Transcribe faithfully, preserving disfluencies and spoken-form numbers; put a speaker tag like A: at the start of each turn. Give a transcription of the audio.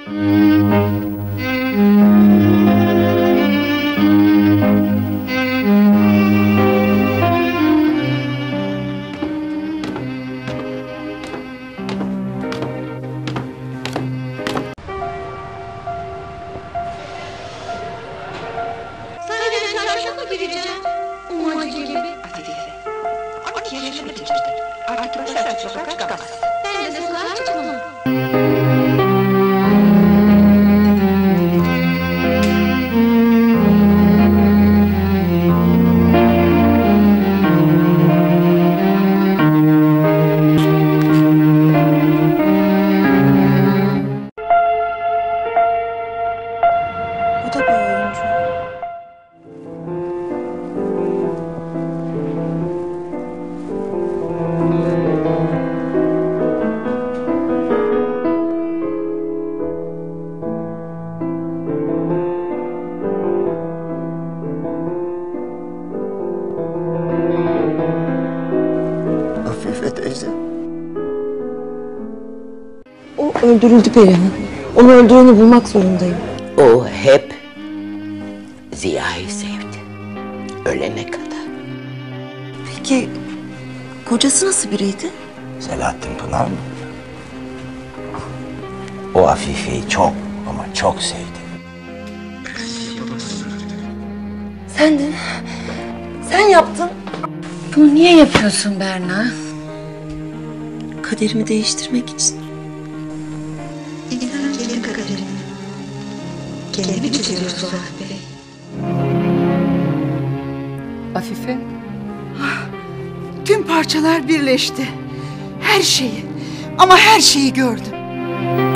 A: Gireceğim. Umacı gibi.
B: Afife. on iki yaşını bitirdi. Artık başlar sokağa çıkamaz.
A: Ben de sokağa çıkmam.
C: Bu da bir oyuncu.
D: Afife teyze.
C: O öldürüldü Perihan. Onu öldüreni bulmak zorundayım.
E: O hep Ziya'yı sevdi. Ölene kadar.
C: Peki kocası nasıl biriydi?
D: Selahattin Pınar mı? O Afife'yi çok ama çok sevdi.
C: Sendin. Sen yaptın.
F: Bunu niye yapıyorsun Berna?
C: Kaderimi değiştirmek için.
A: İnsan kendi kaderini kendi bitiriyor Suat Bey.
F: Afife?
G: Tüm parçalar birleşti. Her şeyi ama her şeyi gördüm.